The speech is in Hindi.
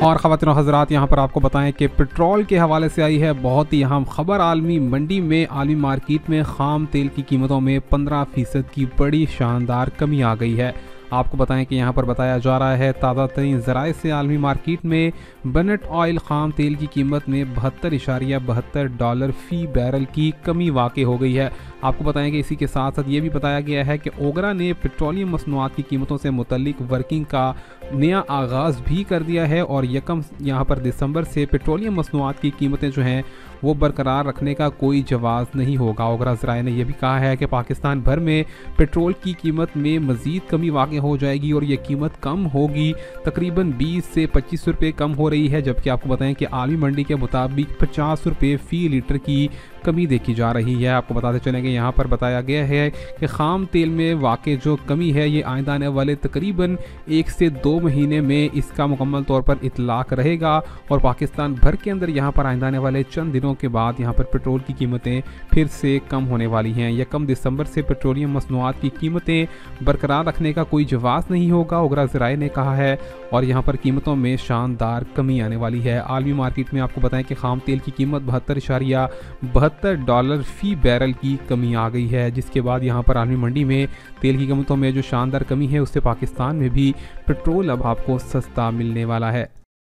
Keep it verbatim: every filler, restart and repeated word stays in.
और ख़वातीन और हज़रात, यहाँ पर आपको बताएं कि पेट्रोल के हवाले से आई है बहुत ही अहम खबर। आलमी मंडी में, आलमी मार्केट में ख़ाम तेल की कीमतों में पंद्रह फीसद की बड़ी शानदार कमी आ गई है। आपको बताएं कि यहाँ पर बताया जा रहा है ताज़ा तरीन ज़राए से आलमी मार्केट में बनेट ऑयल ख़ाम तेल की कीमत में बहत्तर इशारिया बहत्तर डॉलर फ़ी बैरल की कमी वाक़ हो गई है। आपको बताएं कि इसी के साथ साथ ये भी बताया गया है कि ओगरा ने पेट्रोलियम मसनूआत की कीमतों से मुतल्लिक वर्किंग का नया आगाज़ भी कर दिया है और यकम यहाँ पर दिसंबर से पेट्रोलियम मसनूआत की कीमतें जो हैं वो बरकरार रखने का कोई जवाज़ नहीं होगा। ओगरा ज़राए ने यह भी कहा है कि पाकिस्तान भर में पेट्रोल की कीमत में मज़ीद कमी वाक़ हो जाएगी और ये कीमत कम होगी, तकरीबन बीस से पच्चीस रुपये कम हो रही है, जबकि आपको बताएं कि आलमी मंडी के मुताबिक पचास रुपये फ़ी लीटर की कमी देखी जा रही है। आपको बताते चलेंगे यहाँ पर बताया गया है कि ख़ाम तेल में वाक़ई जो कमी है ये आइंदा आने वाले तकरीबन एक से दो महीने में इसका मुकम्मल तौर पर इतलाक़ रहेगा और पाकिस्तान भर के अंदर यहाँ पर आइंदा आने वाले चंद दिनों के बाद यहाँ पर पेट्रोल की कीमतें फिर से कम होने वाली हैं। यकम दिसंबर से पेट्रोलियम मसनूआत की कीमतें बरकरार रखने का कोई जवाज़ नहीं होगा, ओगरा ज़राए ने कहा है, और यहाँ पर कीमतों में शानदार कमी आने वाली है। आलमी मार्केट में आपको बताएं कि ख़ाम तेल की कीमत बहत्तर इशारिया बहत्तर डॉलर फ़ी बैरल की कमी आ गई है, जिसके बाद यहाँ पर आलमी मंडी में तेल की कीमतों में जो शानदार कमी है उससे पाकिस्तान में भी पेट्रोल अब आपको सस्ता मिलने वाला है।